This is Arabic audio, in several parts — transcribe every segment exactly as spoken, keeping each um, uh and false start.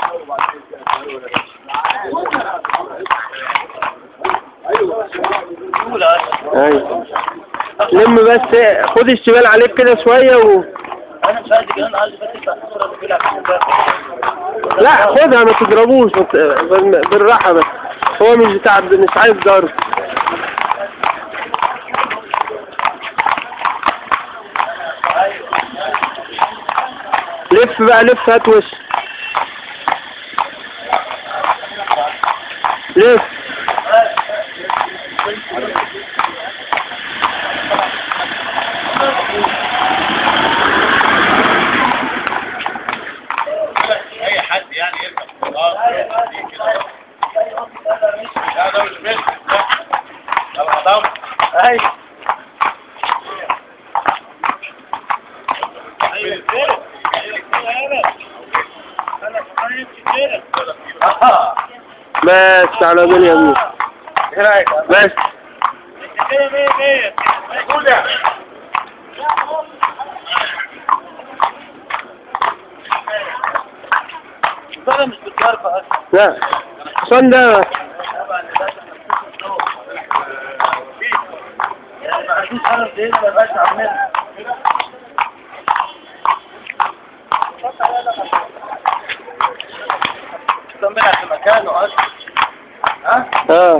ايوه لم بس خد الشمال عليك كده شويه و انا مش عايز كمان عندي بس الصوره اللي بيلعب لا خدها ما تضربوش بالراحه بس هو مش بتاع مش عايز ضرب. لف بقى لف هات وش لف اي حد يعني يركب اه كده لا ده مش بس ده العظام ايوه بس على دول يمين ايه رايك بس كده مية مية ده مش بالضربة اصلا لا الحصان ده يعني ما عندوش حرف ده ما يبقاش عاملها طمنها في مكانه اصلا ها؟ اه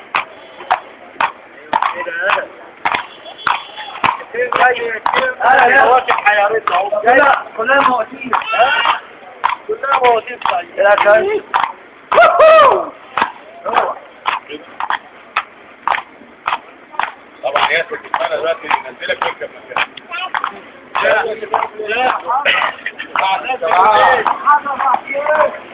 انا يا واقف حيارتنا اهو لا كلها مواتير كلها مواتير طيب يا كاي طبعا ياسر انا دلوقتي ننزلك وانت مكانك لا لا